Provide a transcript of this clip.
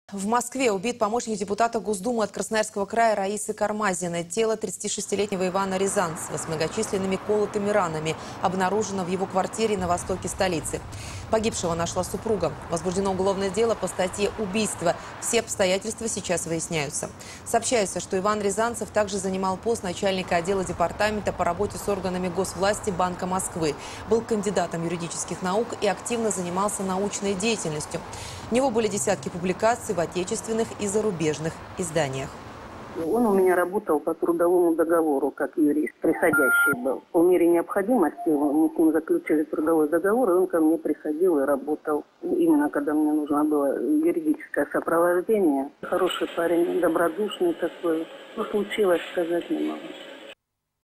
В Москве убит помощник депутата Госдумы от Красноярского края Раисы Кармазиной. Тело 36-летнего Ивана Рязанцева с многочисленными колотыми ранами обнаружено в его квартире на востоке столицы. Погибшего нашла супруга. Возбуждено уголовное дело по статье «Убийство». Все обстоятельства сейчас выясняются. Сообщается, что Иван Рязанцев также занимал пост начальника отдела департамента по работе с органами госвласти Банка Москвы. Был кандидатом юридических наук и активно занимался научной деятельностью. У него были десятки публикаций в отечественных и зарубежных изданиях. Он у меня работал по трудовому договору, как юрист, приходящий был. По мере необходимости мы с ним заключили трудовой договор, и он ко мне приходил и работал. Именно когда мне нужно было юридическое сопровождение. Хороший парень, добродушный такой. Что случилось, сказать не могу.